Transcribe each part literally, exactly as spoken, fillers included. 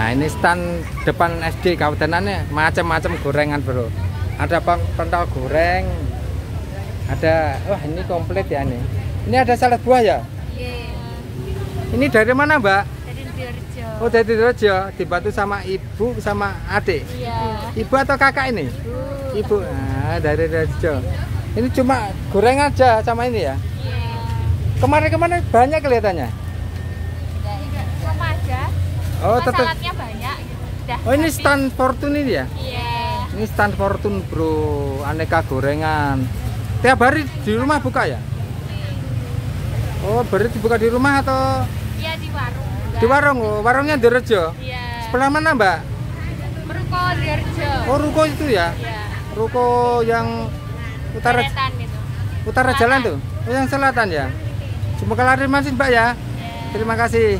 Nah ini stand depan S D Kabupatenannya macam-macam gorengan bro. Ada pentol goreng, ada wah ini komplit ya nih. Ini ada salad buah ya? Iya. Ini dari mana mbak? Dari Sidoarjo. Oh dari Sidoarjo, dibantu sama ibu sama adik. Iya. Ibu atau kakak ini? Ibu. Ibu. Nah, dari Sidoarjo. Ini cuma goreng aja sama ini ya? Iya. Kemarin-kemarin banyak kelihatannya. Sama aja. Oh Cuma tetap. saladnya banyak. Gitu. Udah Oh ini habis. stand Fortune ini ya? Iya. Ini stand Fortune bro, aneka gorengan. Tiap hari di rumah buka ya? Oh berarti dibuka di rumah atau? Iya di warung. Juga. Di warung, oh, warungnya di Rejo. Iya. Sebelah mana mbak? Ruko Sidoarjo. Oh ruko itu ya? Iya. Ruko yang utara, Deretan itu. utara Selatan. jalan tuh? Oh yang selatan ya? Semoga laris masih mbak ya? Iya. Terima kasih.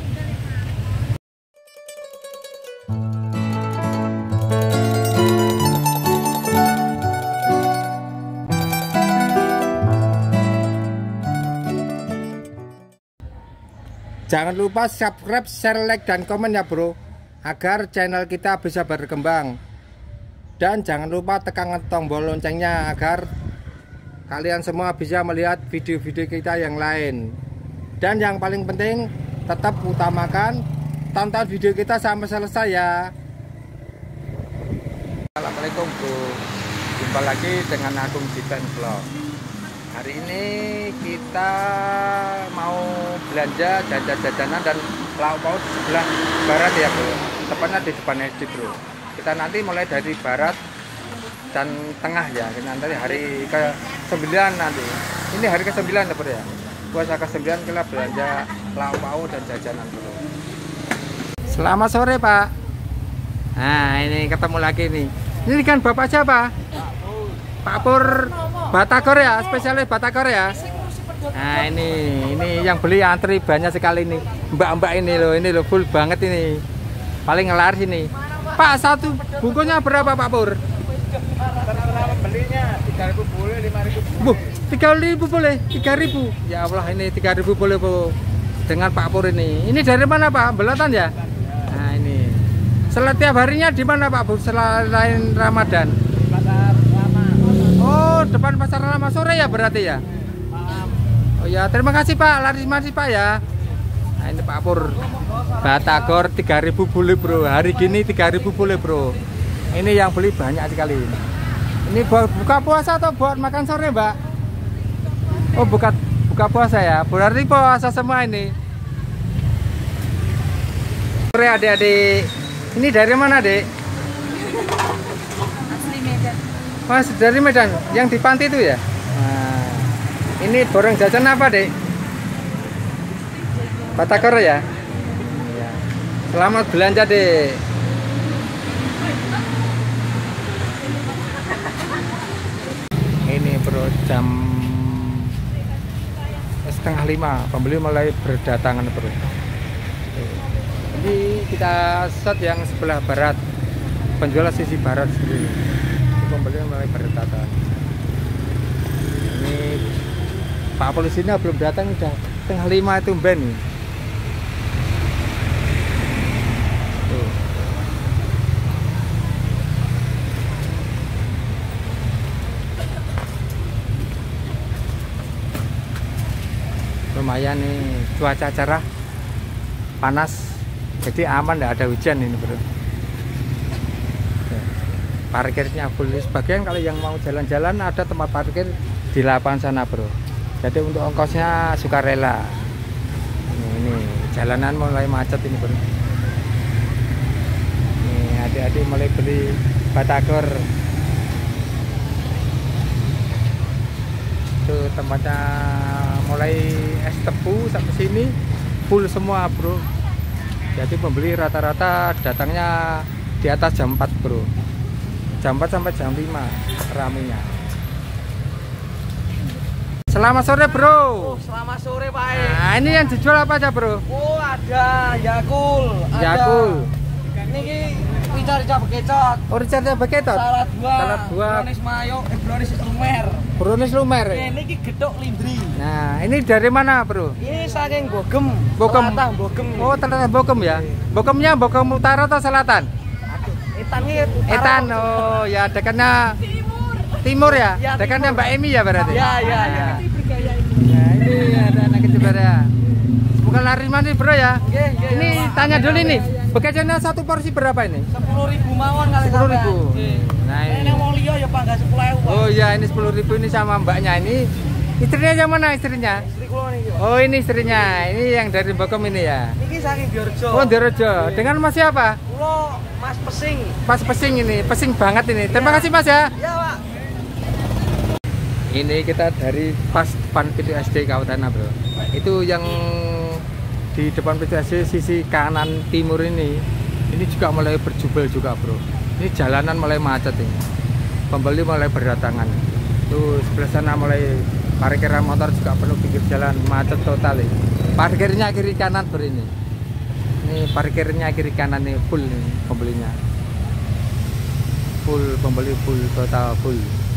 Jangan lupa subscribe, share, like, dan komen ya bro, agar channel kita bisa berkembang. Dan jangan lupa tekan tombol loncengnya agar kalian semua bisa melihat video-video kita yang lain. Dan yang paling penting, tetap utamakan tonton video kita sampai selesai ya. Assalamualaikum bro, jumpa lagi dengan Agung Jitan Vlog. Hari ini kita mau belanja jajan-jajanan dan lauk pauk di sebelah barat ya bro, tepatnya di depan S D bro. Kita nanti mulai dari barat dan tengah ya, nanti hari ke sembilan nanti. Ini hari ke sembilan ya bro ya, puasa ke sembilan kita belanja lauk pauk dan jajanan bro. Selamat sore pak. Nah ini ketemu lagi nih. Ini kan bapak siapa? Pak Pur Batagor ya, spesialis Batagor ya. Nah ini, ini yang beli antri banyak sekali nih. Mbak-mbak ini loh, ini loh full banget ini. Paling ngelaris ini. Pak satu bungkusnya berapa Pak Pur? Belinya tiga ribu boleh, lima ribu boleh. Bu, tiga ribu boleh, tiga ribu. Ya Allah ini tiga ribu boleh bu. Dengan Pak Pur ini. Ini dari mana Pak? Belatan ya? Nah ini. Setiap harinya di mana Pak Pur selain Ramadan? Pasar lama. Oh, depan pasar lama sore ya berarti ya? Malam. Oh ya, terima kasih Pak, laris masih Pak ya. Nah ini Pak Pur Batagor tiga ribu boleh bro. Hari gini tiga ribu boleh bro. Ini yang beli banyak sekali. Ini buat buka puasa atau buat makan sore Mbak? Oh buka, buka puasa ya, berarti puasa semua ini. Sore adik-adik. Ini dari mana dek? Asli Medan. Mas dari Medan, yang di panti itu ya? Nah, ini borong jajan apa dek? Batagor ya? Ya. Selamat belanja dek. Ini bro jam setengah lima, pembeli mulai berdatangan bro. Ini kita set yang sebelah barat, penjual sisi barat sendiri. Pembeli mulai berdatangan. Ini Pak polisinya belum datang, udah setengah lima itu ben. Tuh. Lumayan nih cuaca cerah, panas, jadi aman, tidak ada hujan ini bro. Parkirnya full. Sebagian kalau yang mau jalan-jalan ada tempat parkir di lapangan sana bro, jadi untuk ongkosnya sukarela. Ini, ini jalanan mulai macet ini bro. Ini adik-adik mulai beli Batagor. Tuh tempatnya mulai es tebu sampai sini full semua bro. Jadi pembeli rata-rata datangnya di atas jam empat bro, jam empat sampai jam lima ramenya. Selamat sore bro. Oh, selamat sore Pak. Nah ini yang dijual apa aja bro? Oh ada Yakul, ada Yakul. Niki rica-rica bekecot. Oh rica-rica bekecot. Salad buah. Salad buah. Brownies mayo, eh brownies lumer. Brownies lumer. Eh niki gedhok lindri. Nah, ini dari mana, Bro? Ini saking Bogem. Bogem. Telatah Bogem. Oh, ternyata Bogem ya. Bogemnya Bogem Utara atau Selatan? Aduh, Etan ini utara. Etan. Oh, ya dekannya timur ya. Ya, Dekannya timur. Mbak Emi ya berarti. Ya, ya, ya. Ya, ini ada anak kecil ya. Bukan lari mandi, Bro ya. Nggih, nggih. Ini tanya dulu nih. Begajannya satu porsi berapa ini? sepuluh ribu mawon kali sepuluh ribu. Nggih. Nah, Ini ini. yang mau liya ya Pak, enggak sepuluh ribu. Oh iya, ini sepuluh ribu ini sama mbaknya ini. Istrinya yang mana istrinya? Istri kula niki. Oh, ini istrinya. Ini yang dari Bogem ini ya. Niki saking Diorjo. Oh, Diorjo. Dengan Mas siapa? Kula Mas Pesing. Pas pesing ini, pesing banget ini. Terima kasih Mas ya. Ya, Pak. Ini kita dari pas depan P T S D Kautana, Bro. Itu yang di depan P T S D sisi kanan timur ini. Ini juga mulai berjubel juga, Bro. Ini jalanan mulai macet ini. Pembeli mulai berdatangan. Tuh sebelah sana mulai parkiran motor juga penuh pinggir jalan, macet total ini. Parkirnya kiri kanan, Bro ini. Ini parkirnya kiri kanan nih full nih pembelinya. Full pembeli full total full.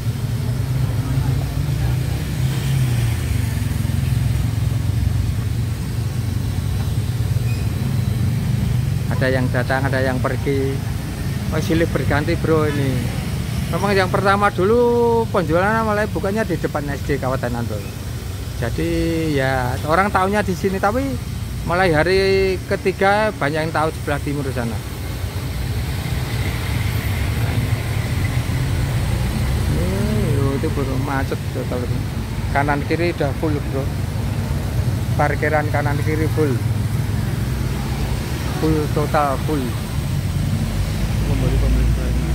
Ada yang datang, ada yang pergi. Oh, silih berganti, Bro ini. Memang yang pertama dulu penjualan mulai bukannya di depan S D Kabupaten Andol. Jadi ya orang tahunya di sini, tapi mulai hari ketiga banyak yang tahu sebelah timur sana. Ini itu, Bro, macet total. Kanan kiri udah full, Bro. Parkiran kanan kiri full. Full total full. Pembeli-pembeli banyak.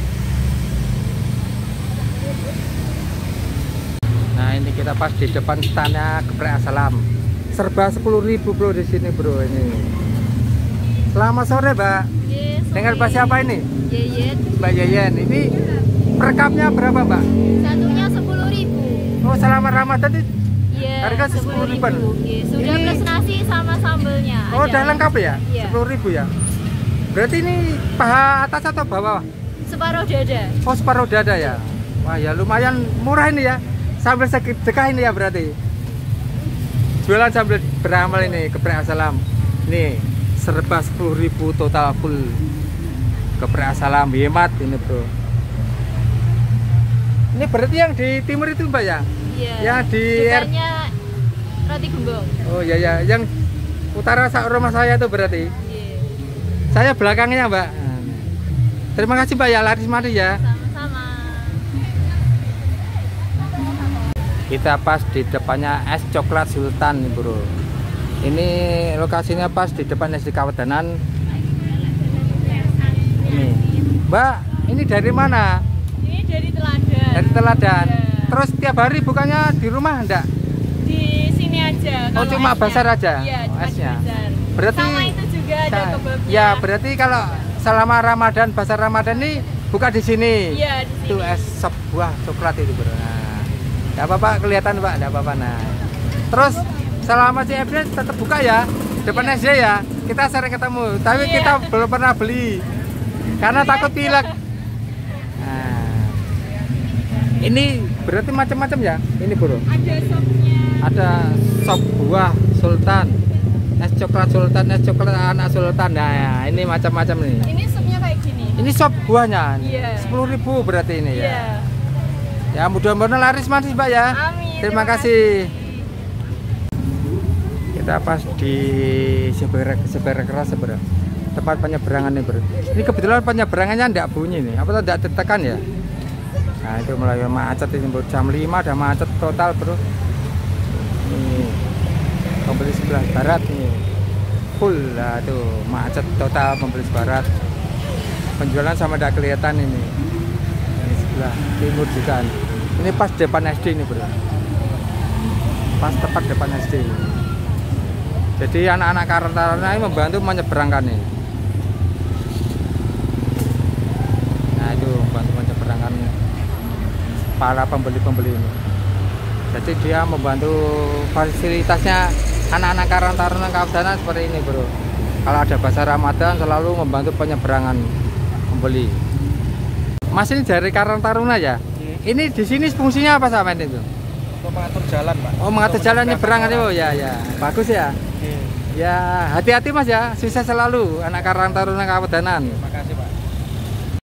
Nah, ini kita pas di depan standnya Geprek Asalam. Serba sepuluh ribu, Bro, di sini, Bro, ini. Selamat sore, Mbak. Yes, Dengan Mbak siapa ini? Yeyen. Mbak Yeyen. Ini per cupnya berapa, Mbak? Satunya sepuluh ribu. Oh, selama Ramadan itu. Iya. Harga sepuluh ribuan. Iya, sudah Ini- plus nasi sama sambelnya. Oh, ada. udah lengkap ya? Iya. sepuluh ribu ya? Berarti ini paha atas atau bawah? Separuh dada. Oh, separuh dada ya? Wah, ya lumayan murah ini ya. Sambil sedekah ini ya berarti. Jualan sambil beramal ini, Geprek Asalam. Ini serba sepuluh ribu total full. Geprek Asalam, hemat ini, Bro. Ini berarti yang di timur itu, Mbak ya? Iya. Yang di R- Depannya roti gembong. Oh iya ya, yang utara sa- rumah saya tuh berarti. Iya. Saya belakangnya, Mbak. Terima kasih, Mbak ya, laris mari ya. Sama-sama. Kita pas di depannya es coklat Sultan nih, Bro. Ini lokasinya pas di depan S D Kawedanan. Ini, Mbak, ini dari mana? Ini dari Teladan. Dari Teladan. Iya. Terus tiap hari bukannya di rumah enggak? Di sini aja. Oh, kalau cuma esnya. bazar aja? Iya, Oh, cuma di esnya. bazar. Berarti Sama itu juga ada Sa- kebabnya. Ya, berarti kalau selama Ramadan, bazar Ramadan ini buka di sini. Iya, di sini. Itu es sop buah coklat itu, Bro. Nah, enggak apa-apa, kelihatan, Pak, enggak apa-apa. Nah. Terus selama C F D tetap buka ya, depan Iya. S D ya. Kita sering ketemu, tapi Iya. kita belum pernah beli karena takut pilek. Nah, ini berarti macam-macam ya, ini, Bro. Ada sopnya. Ada sop buah Sultan, es coklat Sultan, es coklat anak Sultan. Nah, ini macam-macam nih. Ini supnya kayak gini. Ini sop buahnya, Iya. sepuluh ribu berarti ini ya. Iya. Ya, mudah-mudahan laris manis, Mbak ya. Amin. Terima kasih. Kita pas di Seberek Seberek keras, Bro. Tempat penyeberangan nih, Bro. Ini kebetulan penyeberangannya enggak bunyi nih. Apa tidak ditekan ya? Nah, itu mulai macet ini, Bro. Jam lima udah macet total, Bro. Ini pembeli sebelah barat nih. Full lah tuh, macet total pembeli sebelah barat. Penjualan sama tidak kelihatan ini. Ini sebelah timur juga. Ini pas depan S D ini, Bro. Pas tepat depan S D ini. Jadi anak-anak karantina ini membantu menyeberangkan ini. Nah, itu membantu menyeberangkan para pembeli-pembeli ini. Jadi dia membantu fasilitasnya anak-anak karantina Kabupaten seperti ini, Bro. Kalau ada bazar Ramadan selalu membantu penyeberangan pembeli. Mas, ini dari Karang Taruna ya? Ini di sini fungsinya apa sampean itu? Untuk mengatur jalan, Pak. Oh, mengatur Untuk jalan menyeberangkan nyebrang kan orang. Ibu? Ya, ya. Bagus ya. Iya. Ya, hati-hati Mas ya. Sukses selalu anak Karang Taruna Kawedanan. Terima kasih, Pak.